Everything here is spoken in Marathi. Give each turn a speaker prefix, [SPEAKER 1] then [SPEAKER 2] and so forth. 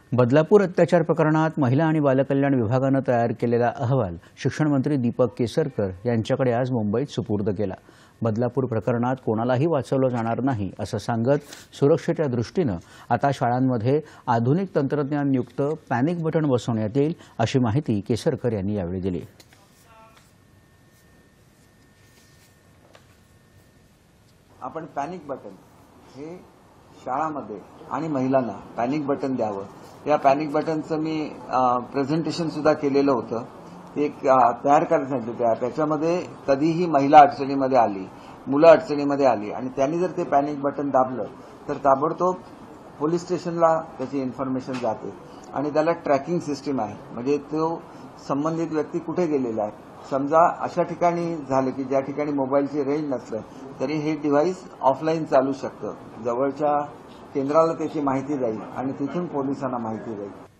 [SPEAKER 1] बदलापूर अत्याचार प्रकरणात महिला आणि बालकल्याण विभागानं तयार केलेला अहवाल शिक्षण मंत्री दीपक केसरकर यांच्याकडे आज मुंबईत सुपूर्द केला। बदलापूर प्रकरणात कोणालाही वाचवलं जाणार नाही असं सांगत सुरक्षेच्या दृष्टीनं आता शाळांमध्ये आधुनिक तंत्रज्ञानयुक्त पॅनिक बटन बसवण्यात येईल अशी माहिती केसरकर यांनी यावेळी दिली।
[SPEAKER 2] आपण पॅनिक बटन हे शाळांमध्ये आणि महिलांना पॅनिक बटन द्यावं। या पॅनिक बटनचं मी प्रेझेंटेशन सुद्धा केलेलं होतं। ते एक तयार करायला सांगितलं। त्याच्यामध्ये कधीही महिला अडचणीमध्ये आली, मुलं अडचणीमध्ये आली आणि त्यांनी जर ते पॅनिक बटन दाबलं तर ताबडतोब पोलीस स्टेशनला त्याची इन्फॉर्मेशन जाते आणि त्याला ट्रॅकिंग सिस्टीम आहे। म्हणजे तो संबंधित व्यक्ती कुठे गेलेला आहे। समजा अशा ठिकाणी झालं की ज्या ठिकाणी मोबाईलची रेंज नसलं तरी हे डिव्हाइस ऑफलाईन चालू शकतं। जवळच्या केंद्राला त्याची माहिती जाईल आणि तिथून पोलिसांना माहिती जाईल।